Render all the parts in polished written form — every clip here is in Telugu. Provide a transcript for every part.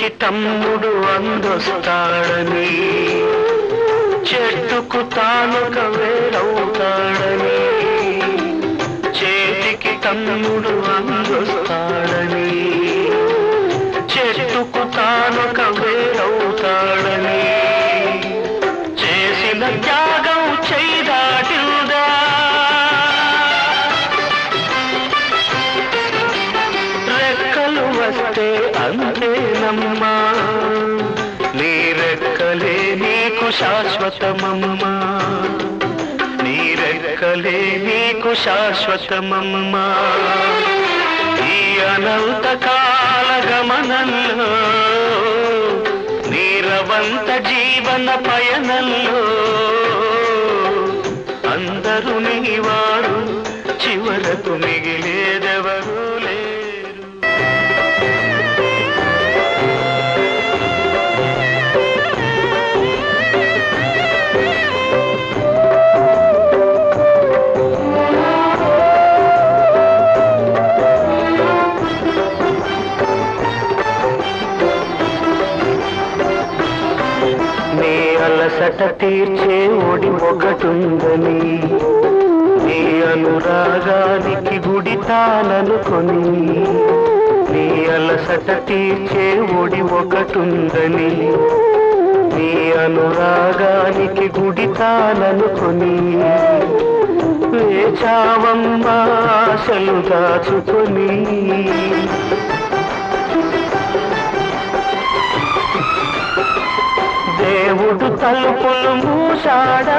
చేతికి తమ్ముడు అందొస్తాడని, చెట్టుకు తానొక వేరవుతాడని. చేతికి తమ్ముడు అందొస్తాడని, చెట్టుకు తానొక వేరవుతాడని. చేసిన త్యాగం చేయదాటిందా, రెక్కలు వస్తే అంతేనమ్మా. నీ రెక్కలే నీకు శాశ్వతమమ్మా, నీ రెక్కలే నీకు శాశ్వతమమ్మా. ఈ అనంతకాల గమనంలో, నీరవంత జీవన పయనంలో, అందరూ నీవారు, చివరకు మిగిలేదెవరూ లేరు. అలసట తీర్చే ఒడి ఒకటుందని, నీ అనురాగానికి గుడి తాననుకొని. నీ అలసట తీర్చే ఒడి ఒకటుందని, నీ అనురాగానికి గుడి తాననుకొని. వేచావమ్మా ఆశలు దాచుకొని, దేవుడు తలుపులు మూసాడా,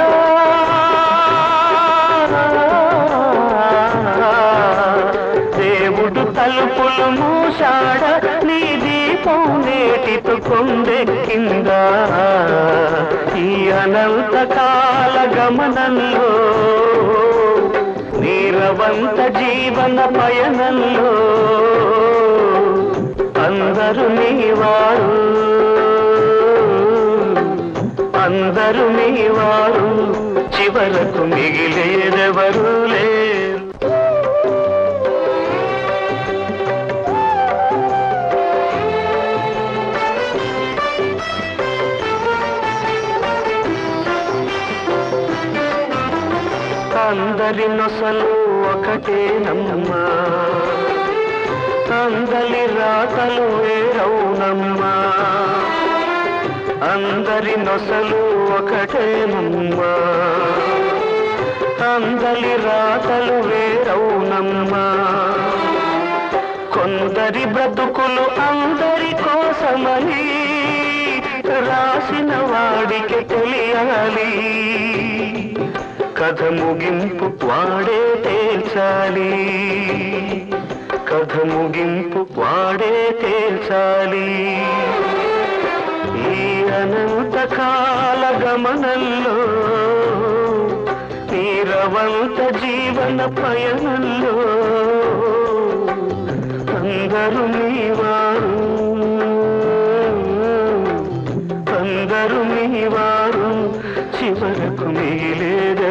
దేవుడు తలుపులు మూసాడా. నీ దీపం నేటితో కొండెక్కిందా. ఈ అనంతకాల గమనంలో, నీరవంత జీవన పయనంలో, అందరూ నీవారు, అందరూ నీవారు, చివరకు మిగిలేదెవరూ లేరు. అందరి నొసలు ఒకటేనమ్మా, అందరి రాతలు వేరవునమ్మా. అందరి నొసలు ఒకటేనమ్మా, అందరి రాతలు వేరవునమ్మా. కొందరి బ్రతుకులు అందరి కోసమని రాసిన వాడికి తెలియాలి. కథ ముగింపు వాడే తేల్చాలి, కథ ముగింపు వాడే తేల్చాలి. ఈ అనంతకాల గమనంలో, నీరవంత జీవన పయనంలో, అందరూ నీవారు, అందరూ నీవారు, చివరకు మిగిలేదే